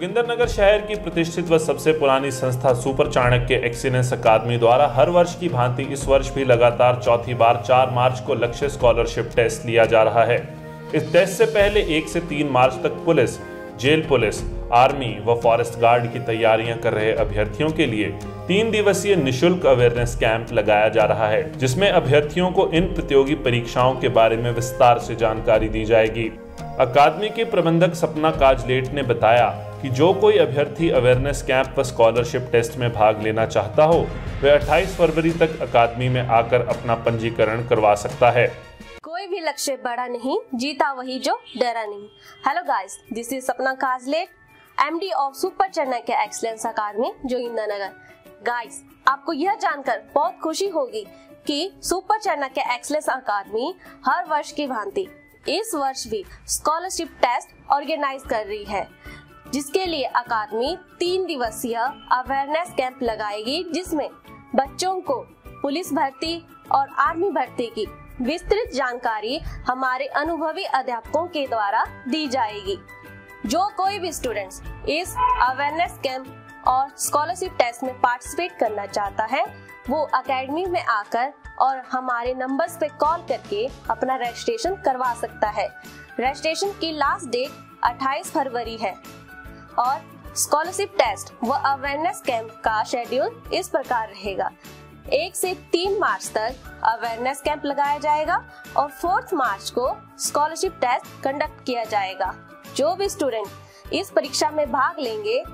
जोगिंदरनगर शहर की प्रतिष्ठित व सबसे पुरानी संस्था सुपर चाणक्य एक्सीलेंस अकादमी द्वारा हर वर्ष की भांति इस वर्ष भी लगातार चौथी बार 4 मार्च को लक्ष्य स्कॉलरशिप टेस्ट लिया जा रहा है। इस टेस्ट से पहले 1 से 3 मार्च तक पुलिस, जेल पुलिस, आर्मी व फॉरेस्ट गार्ड की तैयारियां कर रहे अभ्यर्थियों के लिए 3 दिवसीय निशुल्क अवेयरनेस कैंप लगाया जा रहा है, जिसमें अभ्यर्थियों को इन प्रतियोगी परीक्षाओं के बारे में विस्तार से जानकारी दी जाएगी। अकादमी के प्रबंधक सपना काजलेट ने बताया कि जो कोई अभ्यर्थी अवेयरनेस कैंप व स्कॉलरशिप टेस्ट में भाग लेना चाहता हो वह 28 फरवरी तक अकादमी में आकर अपना पंजीकरण करवा सकता है। कोई भी लक्ष्य बड़ा नहीं, जीता वही जो डरा नहीं। Hello guys, this is Sapna Kajlet, MD of super Chanakya excellence academy Jogindernagar. Guys, आपको यह जानकर बहुत खुशी होगी कि सुपर चाणक्य एक्सीलेंस अकादमी हर वर्ष की भांति इस वर्ष भी स्कॉलरशिप टेस्ट ऑर्गेनाइज कर रही है, जिसके लिए अकादमी 3 दिवसीय अवेयरनेस कैंप लगाएगी, जिसमें बच्चों को पुलिस भर्ती और आर्मी भर्ती की विस्तृत जानकारी हमारे अनुभवी अध्यापकों के द्वारा दी जाएगी। जो कोई भी स्टूडेंट्स इस अवेयरनेस कैंप और स्कॉलरशिप टेस्ट में पार्टिसिपेट करना चाहता है वो एकेडमी में आकर और हमारे नंबर्स पे कॉल करके अपना रजिस्ट्रेशन करवा सकता है। रजिस्ट्रेशन की लास्ट डेट 28 फरवरी है और स्कॉलरशिप टेस्ट व अवेयरनेस कैंप का शेड्यूल इस प्रकार रहेगा। 1 से 3 मार्च तक अवेयरनेस कैंप लगाया जाएगा और 4 मार्च को स्कॉलरशिप टेस्ट कंडक्ट किया जाएगा। जो भी स्टूडेंट इस परीक्षा में भाग लेंगे,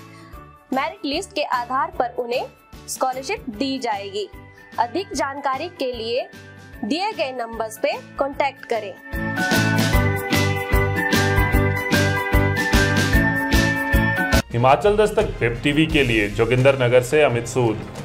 मेरिट लिस्ट के आधार पर उन्हें स्कॉलरशिप दी जाएगी। अधिक जानकारी के लिए दिए गए नंबर्स पे कांटेक्ट करें। हिमाचल दस्तक वेब टीवी के लिए जोगिंदरनगर से अमित सूद।